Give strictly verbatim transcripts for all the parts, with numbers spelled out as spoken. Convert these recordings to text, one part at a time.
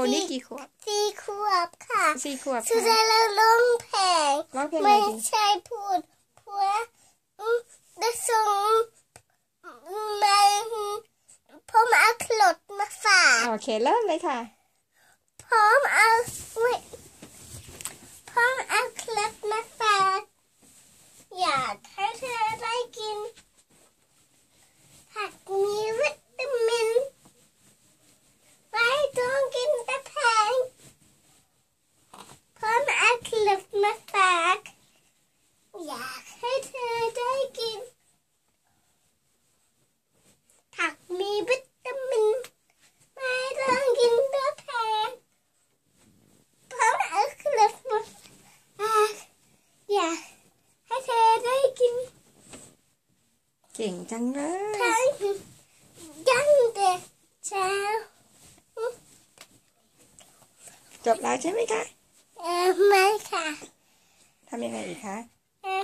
คนนี้กี่ขวบสี่ขวบค่ะสี่ขวบสุดท้ายเราร้องเพลงร้องเพลงไม่ใช่พูดเพราะได้ส่งมาผมเอาขลดมาฝากโอเคเริ่มเลยค่ะผมเอาไม่ผมเอาขลดมาฝากอยากให้เธอได้กินผักมีวิตามินไม่ต้องกินแต่แพงผมเอาขลดมาฝากอยากให้เธอได้กินผักมีวิตามินไม่ต้องกินแต่แพงผมเอาขลดมาฝากอยากให้เธอได้กินเก่งจังเลยทั้งยังเด็กเช้าจบแล้วใช่ไหมคะเออไม่ค่ะทำยังไงอีกคะเออ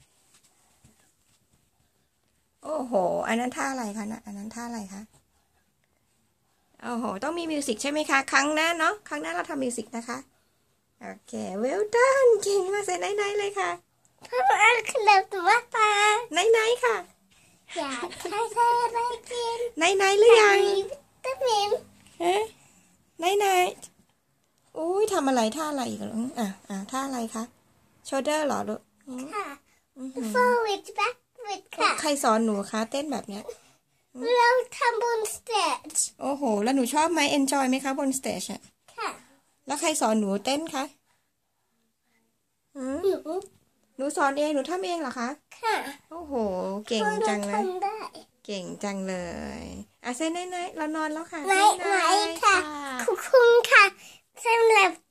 โอ้โหอันนั้นท่าอะไรคะนะอันนั้นท่าอะไรคะโอ้โหต้องมีมิวสิกใช่ไหมคะครั้งหน้าเนาะครั้งหน้าเราทำมิวสิกนะคะโอเค well done เก่งมากเลยไหนๆเลยค่ะพ่อเอาขนมตัวตาไหนๆค่ะอยากให้เธอได้กินไหนๆหรือยังมีวิตามินเอ๊ะไหนๆอุ้ยทำอะไรท่าอะไรอีกหรออ่ะอ่ะท่าอะไรคะ shoulder เหรอลูกค่ะ forward backward ค่ะใครสอนหนูคะเต้นแบบเนี้ยเราทำบนสเตจโอ้โหแล้วหนูชอบไหม enjoy ไหมคะบนสเตจอ่ะค่ะแล้วใครสอนหนูเต้นคะหืมหนูสอนเองหนูทำเองเหรอคะค่ะโอ้โหเก่งจังเลยทำได้เก่งจังเลยอ่ะเส้นไหนๆเรานอนแล้วค่ะไหนไหนค่ะคุณคุณค่ะสำหรับ